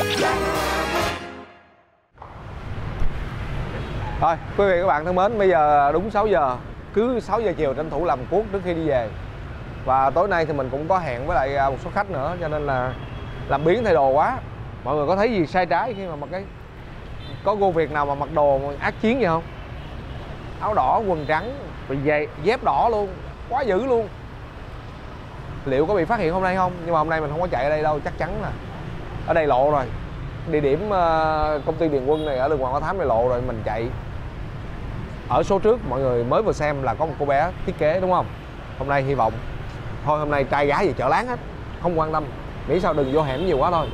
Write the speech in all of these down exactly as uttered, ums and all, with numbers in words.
Thôi quý vị các bạn thân mến, bây giờ đúng sáu giờ, cứ sáu giờ chiều tranh thủ làm cuốc trước khi đi về. Và tối nay thì mình cũng có hẹn với lại một số khách nữa, cho nên là làm biến thay đồ quá. Mọi người có thấy gì sai trái khi mà mặc cái, có cô Việt nào mà mặc đồ mà ác chiến vậy không? Áo đỏ, quần trắng, rồi giày, dép đỏ luôn, quá dữ luôn. Liệu có bị phát hiện hôm nay không? Nhưng mà hôm nay mình không có chạy ở đây đâu, chắc chắn là ở đây lộ rồi. Địa điểm uh, công ty Điền Quân này ở đường Hoàng Hoa Thám này lộ rồi, mình chạy. Ở số trước mọi người mới vừa xem là có một cô bé thiết kế đúng không? Hôm nay hy vọng thôi hôm nay trai gái gì chở láng hết, không quan tâm, miễn sao đừng vô hẻm nhiều quá thôi.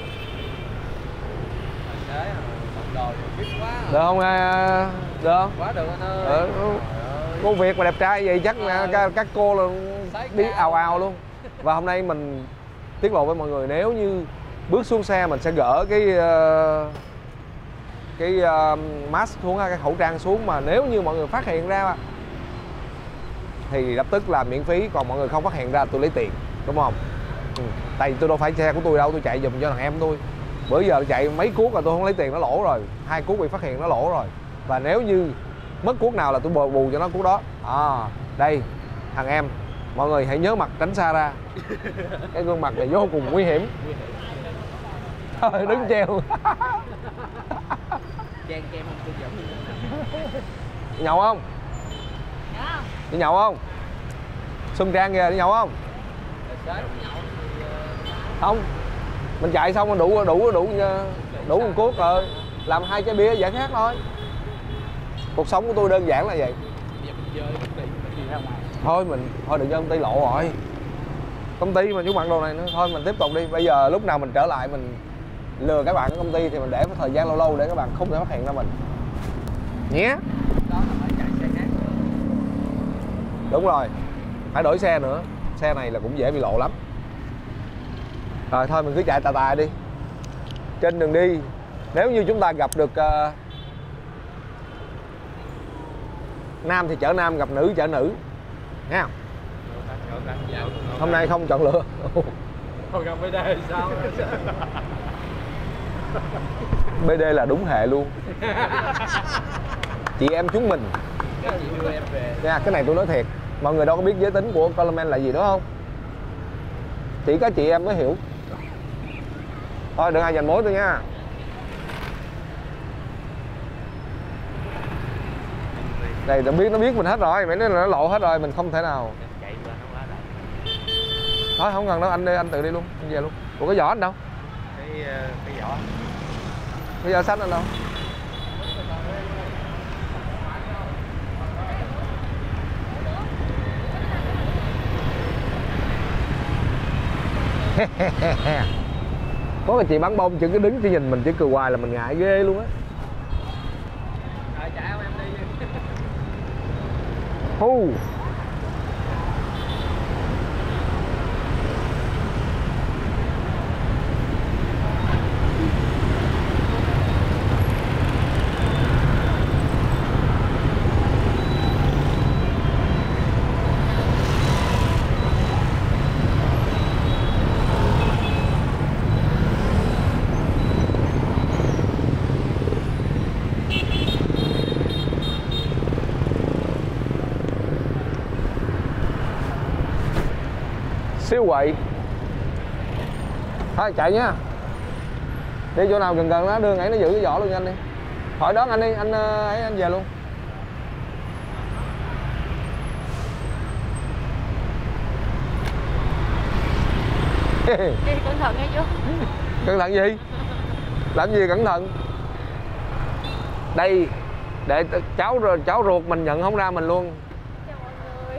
Được không? Được không? Quá được anh ơi. Ừ. Cô Việt mà đẹp trai vậy chắc các, các cô là đi ào ào luôn. Và hôm nay mình tiết lộ với mọi người, nếu như bước xuống xe mình sẽ gỡ cái uh, cái uh, mask xuống, cái khẩu trang xuống, mà nếu như mọi người phát hiện ra thì lập tức là miễn phí, còn mọi người không phát hiện ra tôi lấy tiền, đúng không? Ừ. Tại vì tôi đâu phải xe của tôi đâu, tôi chạy giùm cho thằng em tôi. Bữa giờ chạy mấy cuốc là tôi không lấy tiền, nó lỗ rồi. Hai cuốc bị phát hiện nó lỗ rồi. Và nếu như mất cuốc nào là tôi bù, bù cho nó cuốc đó. À, đây thằng em, mọi người hãy nhớ mặt tránh xa ra. Cái gương mặt này vô cùng nguy hiểm. Thôi đứng treo. Đi nhậu không? Đi nhậu không? Xuân Trang kìa, đi nhậu không? Không, mình chạy xong rồi đủ đủ đủ đủ một cuốc rồi, làm hai chai bia giải khát thôi. Cuộc sống của tôi đơn giản là vậy. Thôi mình thôi đừng cho công ty lộ rồi. Công ty mà chú mặc đồ này nữa, thôi mình tiếp tục đi. Bây giờ lúc nào mình trở lại mình lừa các bạn ở công ty thì mình để một thời gian lâu lâu để các bạn không thể phát hiện ra mình nhé. Đúng rồi, phải đổi xe nữa, xe này là cũng dễ bị lộ lắm. Rồi thôi mình cứ chạy tà tà đi. Trên đường đi, nếu như chúng ta gặp được uh, nam thì chở nam, gặp nữ chở nữ, nghe không? Hôm nay không chọn lựa. Còn gặp bê đê sao? bê đê là đúng hệ luôn. Chị em chúng mình. Nha, cái này tôi nói thiệt, mọi người đâu có biết giới tính của Coleman là gì đúng không? Chỉ có chị em mới hiểu. Thôi đừng ai giành mối tôi nha. Đây nó biết nó biết mình hết rồi, mày nói là nó lộ hết rồi, mình không thể nào. Thôi không cần đâu, anh đi, anh tự đi luôn, anh về luôn. Ủa cái vỏ anh đâu? Cái cái vỏ. Cái vỏ xanh anh đâu? Có cái chị bán bông chỉ cứ đứng chỉ nhìn mình, chỉ cười hoài là mình ngại ghê luôn á. Rồi chạy em đi. Hu. Siêu quậy. Thôi chạy nhá. Đi chỗ nào gần gần đó đưa ấy nó giữ cái vỏ luôn cho anh đi. Hỏi đón anh đi, anh ấy anh về luôn. Đi cẩn thận nghe chú. Cẩn thận gì? Làm gì cẩn thận? Đây để cháu rồi cháu ruột mình nhận không ra mình luôn. Chào mọi người.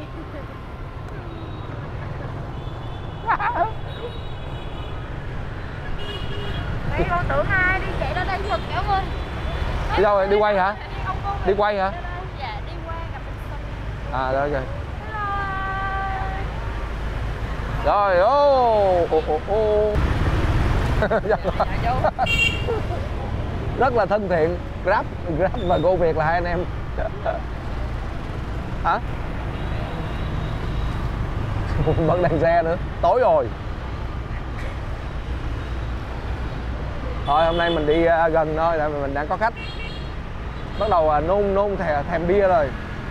Đây con tưởng ai đi chạy ra đây giật kéo ơi. Đi đâu rồi? Đi quay hả? Đi quay hả? Dạ đi qua gặp anh. À đó rồi. Rồi ô ô ô ô. Rất là thân thiện. Grab Grab và Go Việt là hai anh em. Hả? Bật đèn xe nữa, tối rồi. Thôi hôm nay mình đi uh, gần thôi, tại vì mình đang có khách. Bắt đầu uh, nôn nôn thèm, thèm bia rồi.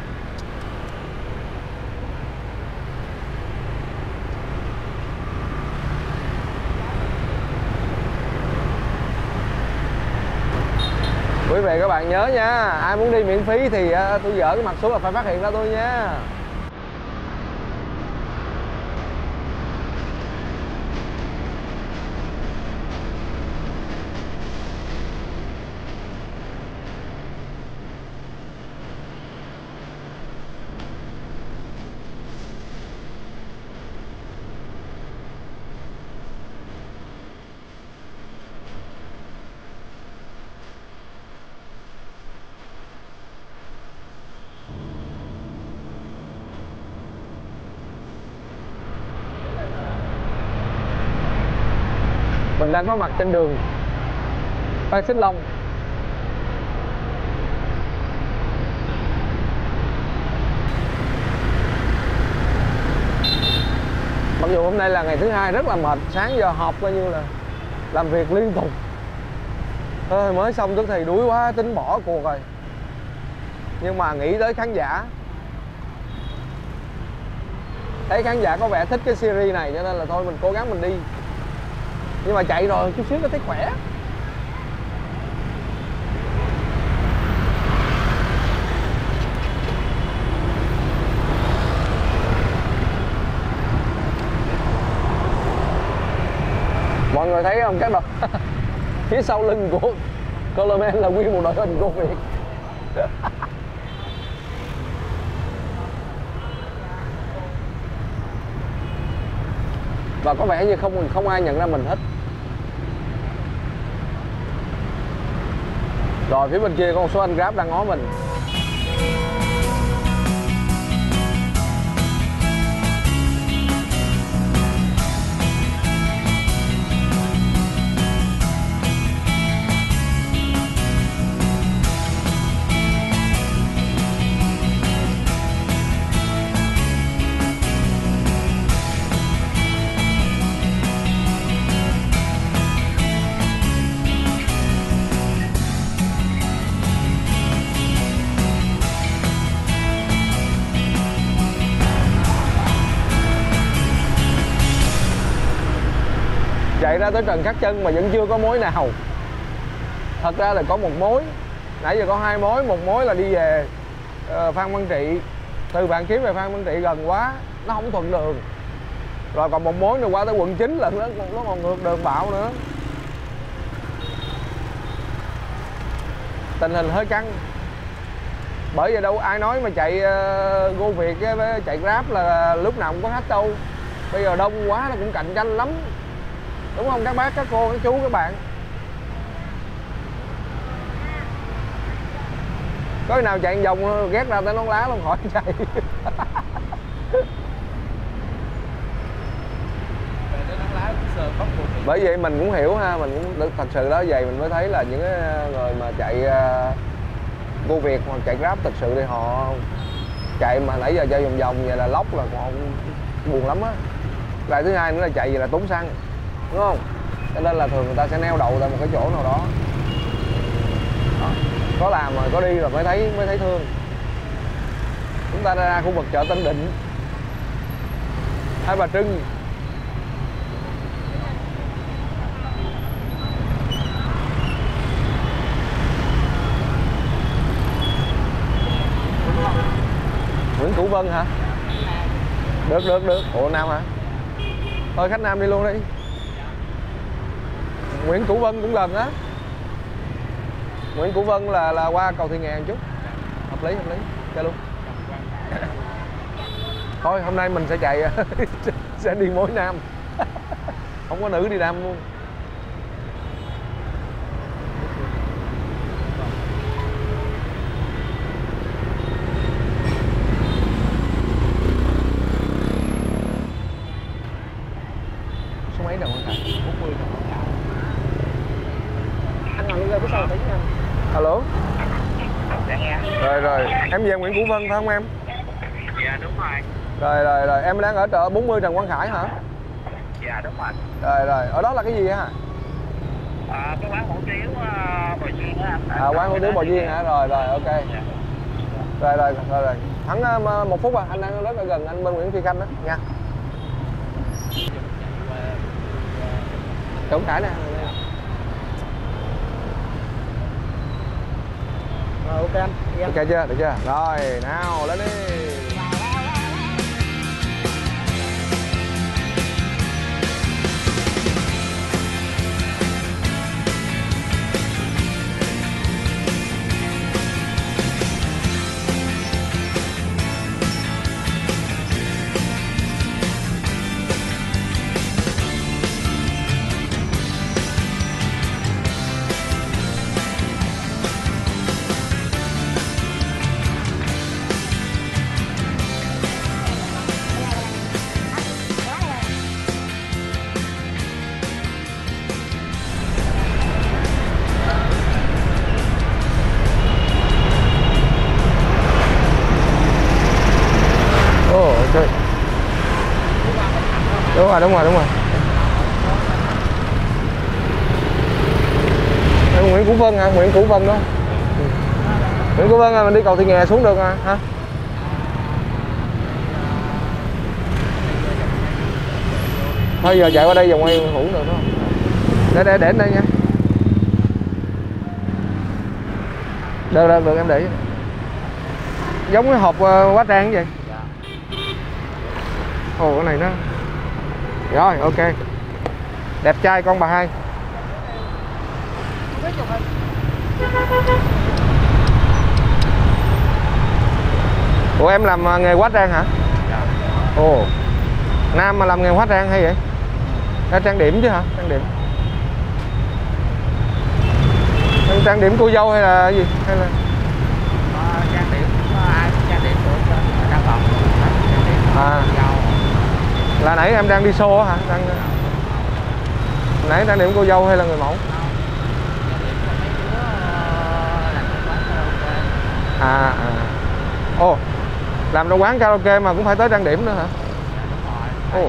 Quý vị các bạn nhớ nha, ai muốn đi miễn phí thì uh, tôi dỡ cái mặt xuống là phải phát hiện ra tôi nha. Mình đang có mặt trên đường Phan Xích Long. Mặc dù hôm nay là ngày thứ hai rất là mệt, sáng giờ họp coi như là làm việc liên tục. Thôi mới xong tức thì đuối quá, tính bỏ cuộc rồi. Nhưng mà nghĩ tới khán giả, thấy khán giả có vẻ thích cái series này cho nên là thôi mình cố gắng mình đi. Nhưng mà chạy rồi chút xíu nó thấy khỏe. Mọi người thấy không các bạn? Phía sau lưng của Coleman là nguyên một đội hình của Việt. Và có vẻ như không không ai nhận ra mình hết. Rồi phía bên kia có một số anh Grab đang ngó mình. Chạy ra tới Trần Khắc Chân mà vẫn chưa có mối nào. Thật ra là có một mối. Nãy giờ có hai mối. Một mối là đi về uh, Phan Văn Trị. Từ Vạn Kiếm về Phan Văn Trị gần quá, nó không thuận đường. Rồi còn một mối nữa qua tới quận chín là nó, nó còn ngược đường bạo nữa. Tình hình hơi căng. Bởi vì đâu ai nói mà chạy uh, Go Việt với chạy Grab là lúc nào cũng có khách đâu. Bây giờ đông quá nó cũng cạnh tranh lắm. Đúng không các bác, các cô, các chú, các bạn? Có khi nào chạy vòng ghét ra tới nón lá luôn khỏi chạy. Bởi vậy mình cũng hiểu ha, mình cũng thật sự đó vậy mình mới thấy là những người mà chạy Go Việt hoặc chạy Grab thật sự thì họ chạy mà nãy giờ chơi vòng vòng vậy là lóc là họ buồn lắm á. Lại thứ hai nữa là chạy vậy là tốn xăng, đúng không? Cho nên là thường người ta sẽ neo đậu tại một cái chỗ nào đó. Đó. Có làm rồi, có đi rồi mới thấy mới thấy thương. Chúng ta ra khu vực chợ Tân Định, Hai Bà Trưng. Nguyễn Cửu Vân hả? Được được được. Ủa Nam hả? Thôi khách Nam đi luôn đi. Nguyễn Cửu Vân cũng gần á. Nguyễn Cửu Vân là là qua cầu Thị Nghè một chút. Hợp lý hợp lý. Chơi luôn. Thôi hôm nay mình sẽ chạy sẽ đi mối Nam. Không có nữ đi Nam luôn. Số mấy Trần Quang Khải? bốn mươi Trần Quang Khải. Anh ngồi luôn ra phía sau tí nha. Alo. Dạ nghe. Rồi rồi, em về Nguyễn Cửu Vân phải không em? Dạ đúng rồi. Rồi rồi rồi, em đang ở chợ bốn mươi Trần Quang Khải hả? Dạ đúng rồi. Rồi rồi, ở đó là cái gì hả? À, cái quán hủ tiếu uh, Bò Duyên á. À, quán hủ tiếu Bò Duyên hả? Rồi rồi, ok. Rồi rồi rồi rồi. Thắng uh, một phút à, anh đang rất là gần anh bên Nguyễn Phi Khanh đó nha. Cổng Khải nè. Rồi ok anh. Ok chưa? Được chưa? Rồi, nào lên đi. Đúng rồi, đúng rồi, đúng rồi. Em Nguyễn Củ Vân hả? Nguyễn Củ Vân đó. Ừ. Nguyễn Củ Vân à, mình đi cầu Thị Nghè xuống được à, hả? Thôi giờ chạy qua đây vòng quay hủ được đó. Để để để đến đây nha. Được được được em để. Giống cái hộp uh, quá trang vậy. Ồ cái này nó. Rồi ok. Đẹp trai con bà hai. Ủa em làm nghề hóa trang hả? Ồ. Nam mà làm nghề hóa trang hay vậy? Ra trang điểm chứ hả? Trang điểm. Em trang điểm cô dâu hay là gì? Hay là à, trang điểm ai trang điểm của trang phòng. À. Là nãy em đang đi show hả? Đang nãy trang điểm cô dâu hay là người mẫu? À à. Ồ. Làm trong quán karaoke mà cũng phải tới trang điểm nữa hả? Ồ.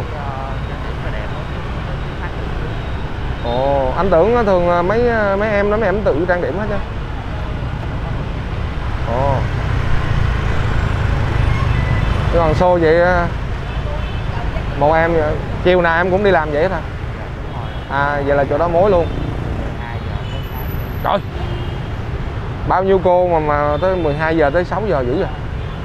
Ồ, anh tưởng thường mấy mấy em đó mấy em tự trang điểm hết chứ. Ồ. Chứ còn show vậy một em chiều nào em cũng đi làm vậy thôi. À vậy là chỗ đó mối luôn. Trời. Bao nhiêu cô mà mà tới mười hai giờ tới sáu giờ dữ vậy?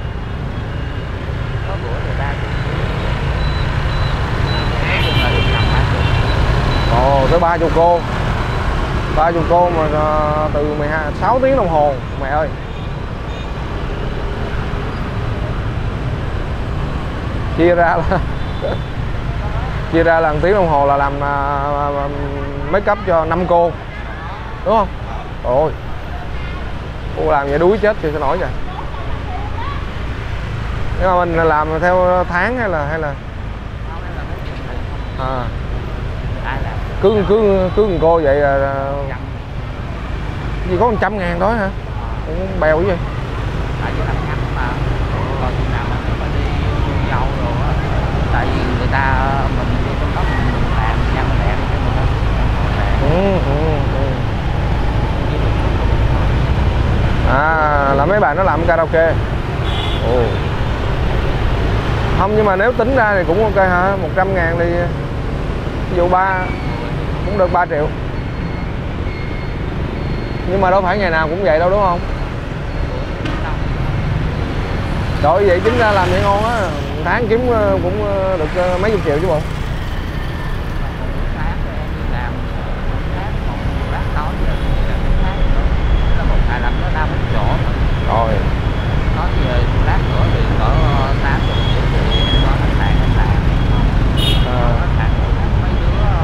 Ồ, tới ba chục cô. Ba chục cô mà uh, từ mười hai sáu tiếng đồng hồ mẹ ơi. Chia ra là chia ra là một tiếng đồng hồ là làm uh, make up cho năm cô. Đúng không? Ôi. Cô làm vậy đuối chết thì sao nổi vậy. Nhưng mà mình làm theo tháng hay là hay là à. Cứ cứ cứ một cô vậy là gì có một trăm ngàn đó hả? Cũng bèo cái gì? Tại vì làm ngắn mà còn khi nào mà phải đi dâu rồi á, tại vì người ta mình đi trong đó mình làm nhà mình đẹp cho người ta. Ừ, ừ, ừ. À là mấy bạn nó làm karaoke. Ồ. Không nhưng mà nếu tính ra thì cũng ok hả? Một trăm ngàn thì ví dụ ba cũng được ba triệu. Nhưng mà đâu phải ngày nào cũng vậy đâu đúng không? Rồi vậy chính ra làm vậy ngon á, tháng kiếm cũng được mấy chục triệu chứ bộ. Rồi. Nói về lát nữa thì cỡ tám chục triệu thì em có khách sạn khách sạn. À. Khách sạn mấy đứa nó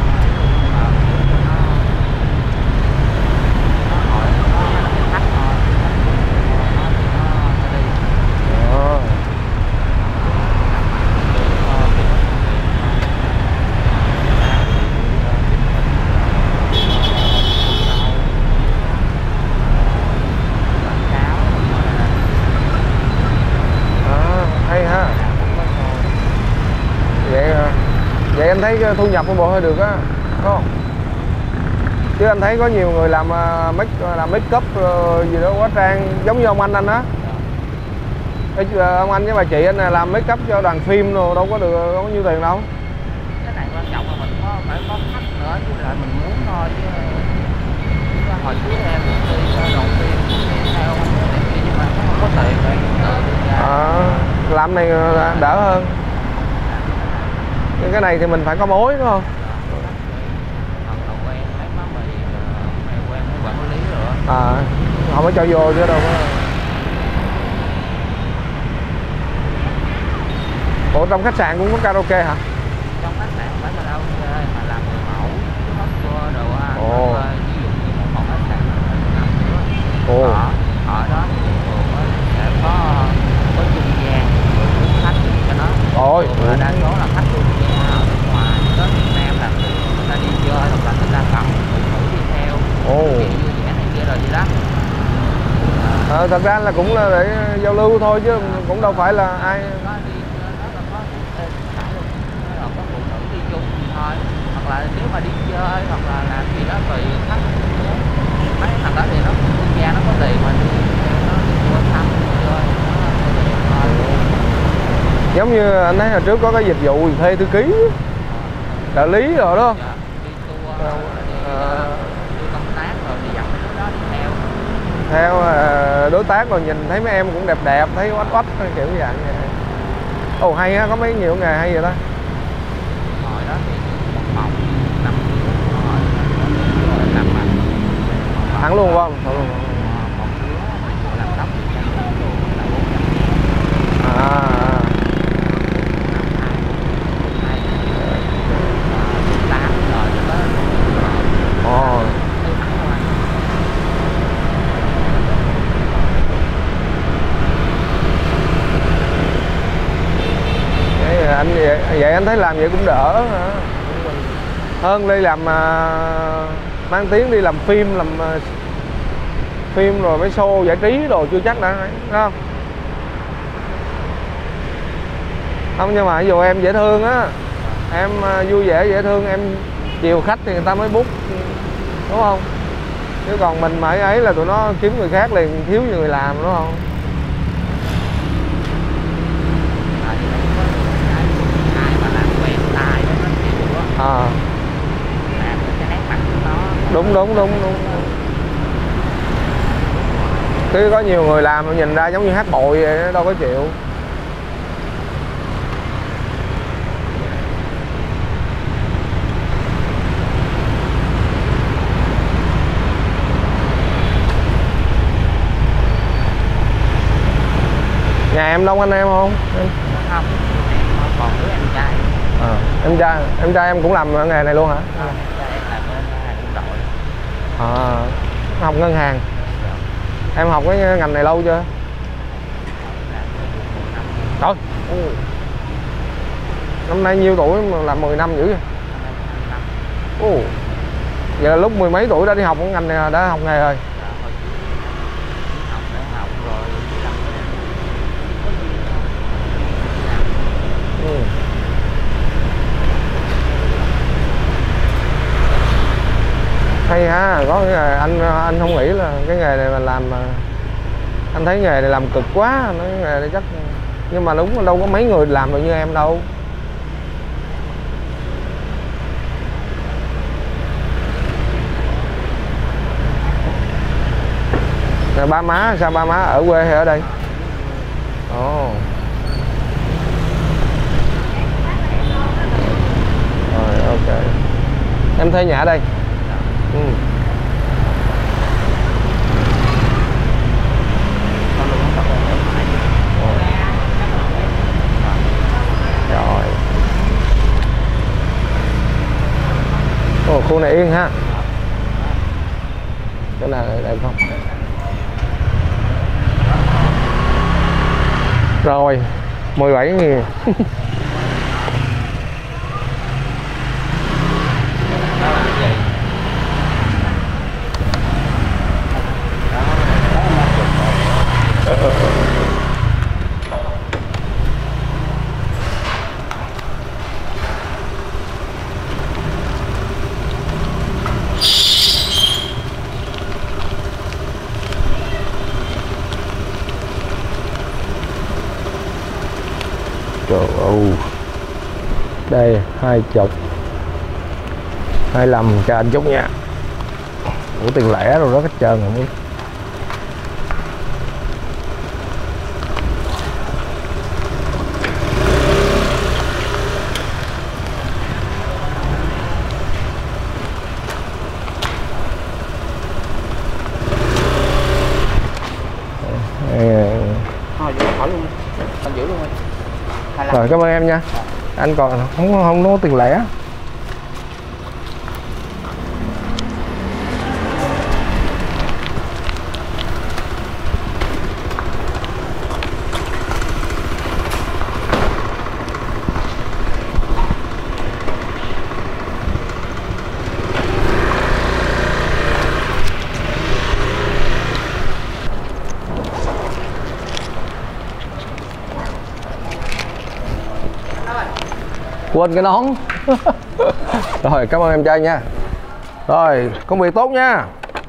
hỏi nó là cái khách thôi. Nó thì nó sẽ đi. À. Hay ha. Vậy vậy em thấy thu nhập của bộ hơi được á, đúng không? Chứ anh thấy có nhiều người làm uh, make làm make up uh, gì đó quá trang, giống như ông anh anh á. Cái, uh, ông anh với bà chị anh này làm make up cho đoàn phim rồi đâu có được đâu có nhiêu tiền đâu. Cái này quan trọng là mình có phải có khách nữa, chứ là mình muốn thôi chứ. Hồi trước em cũng đi đoàn phim đi theo này kia nhưng mà không có tiền rồi tự ra. À, làm này đỡ hơn. Nhưng cái này thì mình phải có mối đúng không? À, không có cho vô chứ đâu có. Ủa trong khách sạn cũng có karaoke hả? Trong khách sạn phải karaoke mà làm người mẫu chứ hết tour đồ ăn. Ồ. Ví dụ như một phòng khách sạn nằm nữa. Ồ. Ở, ở đó thì thường sẽ có có trung gian của khách cho nó. Ôi. Và đa số là khách trung gian ở nước ngoài có Việt Nam là người ta đi chơi hoặc là người ta cầm người mẫu đi theo. Ồ. Kiểu vui vẻ này kia rồi gì đó. Ờ, thật ra là cũng là để giao lưu thôi chứ cũng đâu phải là ai. Có đi đó là có có phụ nữ đi chung thì thôi, hoặc là nếu mà đi chơi hoặc là làm gì đó tùy khách. Mấy thằng đó thì nó quốc gia nó có tiền mà đi nó đi qua thăm chơi nó có tiền thôi. Giống như anh thấy hồi trước có cái dịch vụ thuê thư ký, trợ lý rồi đó. Dạ, đi tour, Ờ, đi, ờ. đi công tác rồi đi dặn mấy đứa đó đi theo. Theo uh, đối tác rồi nhìn thấy mấy em cũng đẹp đẹp, thấy oách oách kiểu như vậy. Ồ hay á, có mấy nhiều nghề hay vậy ta. Hồi đó thì một phòng năm rồi làm mặt Thẳng luôn không? Thẳng luôn. một đứa làm tóc thì trăm luôn là bốn trăm. À, à. tám rồi đó. Ồ. Vậy anh vậy, vậy anh thấy làm vậy cũng đỡ hả? Hơn đi làm uh, mang tiếng đi làm phim, làm uh, phim rồi mấy show giải trí đồ chưa chắc đã đúng không? Không nhưng mà ví dụ em dễ thương á, em uh, vui vẻ dễ thương, em chiều khách thì người ta mới book đúng không? Chứ còn mình mà ấy là tụi nó kiếm người khác liền, thiếu người làm đúng không? Ai mà làm quen tài đó nó chịu á. À. Làm cái nét mặt của nó. Đúng đúng đúng đúng. Chứ có nhiều người làm nhìn ra giống như hát bội vậy, nó đâu có chịu. Nhà em đông anh em không? Không, em còn đứa em trai. À, em trai em trai em cũng làm ở nghề này luôn hả? Không, em trai em làm bên ngân hàng quân đội. À, học ngân hàng. Em học cái ngành này lâu chưa? Trời, năm nay nhiêu tuổi mà làm mười năm dữ vậy? Ồ, vậy là lúc mười mấy tuổi đã đi học cái ngành này, đã học nghề rồi. Học để học rồi làm Ừ. Hay ha, có cái nghề anh anh không nghĩ là cái nghề này mà làm, anh thấy nghề này làm cực quá, nói cái nghề này chắc, nhưng mà đúng đâu có mấy người làm được như em đâu. Rồi ba má sao, ba má ở quê hay ở đây? Ồ. Oh. Rồi ok. Em thuê nhà ở đây. Ừ. Rồi. Ồ, khu này yên ha. Cái nào đẹp không? Rồi, mười bảy nghìn. hai chục hai lăm cho anh chút nha. Ủa tiền lẻ rồi đó hết trơn rồi. Thôi giữ hỏi luôn, anh giữ luôn anh. Rồi cảm ơn em nha. Anh còn không không có tiền lẻ. Quên cái nón. Rồi cảm ơn em trai nha. Rồi công việc tốt nha.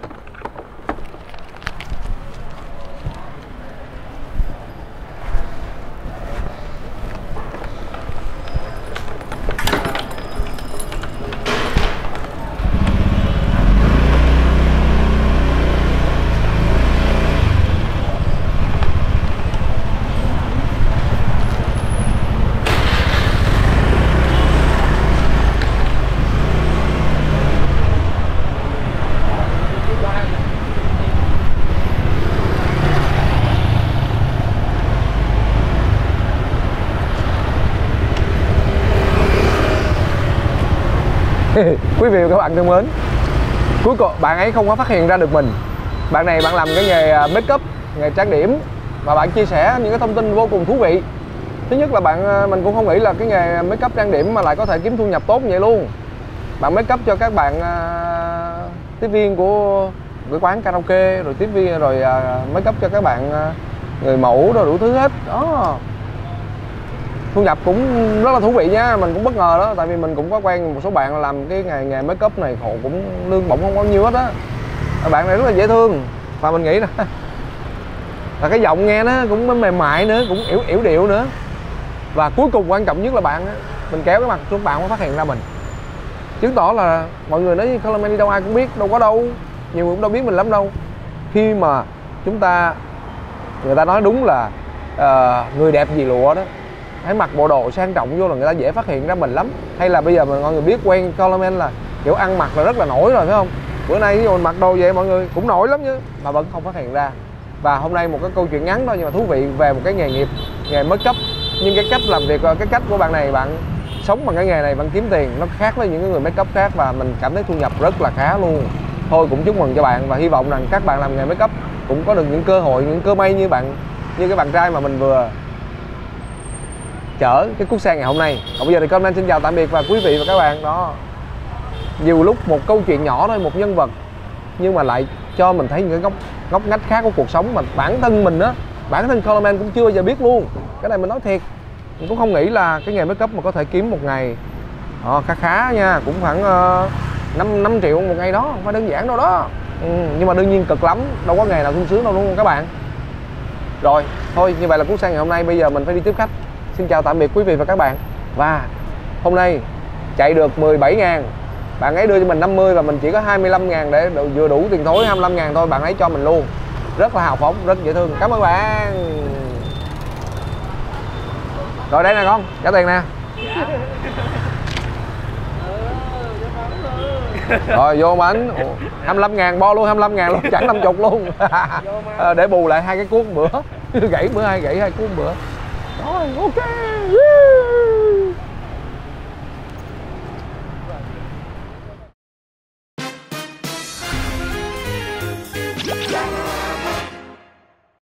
Quý vị và các bạn thân mến, cuối cùng bạn ấy không có phát hiện ra được mình. Bạn này bạn làm cái nghề make up, nghề trang điểm, và bạn chia sẻ những cái thông tin vô cùng thú vị. Thứ nhất là bạn mình cũng không nghĩ là cái nghề make up trang điểm mà lại có thể kiếm thu nhập tốt như vậy luôn. Bạn make up cho các bạn uh, tiếp viên của cái quán karaoke, rồi tiếp viên rồi uh, make up cho các bạn uh, người mẫu rồi đủ thứ hết đó. Thu nhập cũng rất là thú vị nha, mình cũng bất ngờ đó, tại vì mình cũng có quen một số bạn làm cái nghề nghề make up này, họ cũng lương bổng không bao nhiêu hết á. Bạn này rất là dễ thương, và mình nghĩ là là cái giọng nghe nó cũng mềm mại nữa, cũng yểu yểu điệu nữa. Và cuối cùng quan trọng nhất là bạn mình kéo cái mặt xuống bạn mới phát hiện ra mình, chứng tỏ là mọi người nói Colorman đi đâu ai cũng biết, đâu có đâu, nhiều người cũng đâu biết mình lắm đâu. Khi mà chúng ta, người ta nói đúng là uh, người đẹp vì lụa đó, hãy mặc bộ đồ sang trọng vô là người ta dễ phát hiện ra mình lắm. Hay là bây giờ mà mọi người biết quen Colorman là kiểu ăn mặc là rất là nổi rồi phải không? Bữa nay ví dụ mình mặc đồ vậy mọi người cũng nổi lắm chứ mà vẫn không phát hiện ra. Và hôm nay một cái câu chuyện ngắn thôi nhưng mà thú vị về một cái nghề nghiệp, nghề make up. Nhưng cái cách làm việc, cái cách của bạn này, bạn sống bằng cái nghề này, bạn kiếm tiền nó khác với những người make up khác, và mình cảm thấy thu nhập rất là khá luôn. Thôi cũng chúc mừng cho bạn, và hy vọng rằng các bạn làm nghề make up cũng có được những cơ hội, những cơ may như bạn, như cái bạn trai mà mình vừa chở cái cuốc xe ngày hôm nay. Còn bây giờ thì Colorman xin chào tạm biệt và quý vị và các bạn đó. Nhiều lúc một câu chuyện nhỏ thôi, một nhân vật nhưng mà lại cho mình thấy những cái góc ngóc ngách khác của cuộc sống mà bản thân mình á, bản thân Colorman cũng chưa bao giờ biết luôn. Cái này mình nói thiệt, mình cũng không nghĩ là cái nghề make up mà có thể kiếm một ngày à, khá khá nha, cũng khoảng uh, năm triệu một ngày đó, không phải đơn giản đâu đó. Ừ, nhưng mà đương nhiên cực lắm, đâu có nghề nào sung sướng đâu đúng không các bạn. Rồi thôi như vậy là cuốc xe ngày hôm nay, bây giờ mình phải đi tiếp khách. Xin chào tạm biệt quý vị và các bạn. Và hôm nay chạy được mười bảy ngàn, bạn ấy đưa cho mình năm mươi và mình chỉ có hai mươi lăm ngàn để vừa đủ tiền thối, hai mươi lăm ngàn thôi, bạn ấy cho mình luôn. Rất là hào phóng, rất dễ thương. Cảm ơn bạn. Rồi đây nè con, trả tiền nè. Rồi vô bánh hai mươi lăm ngàn bo luôn, hai mươi lăm ngàn luôn, chẳng năm mươi luôn. À, để bù lại hai cái cuốc bữa. Gãy bữa hai gãy hai cuốc bữa. Rồi ok.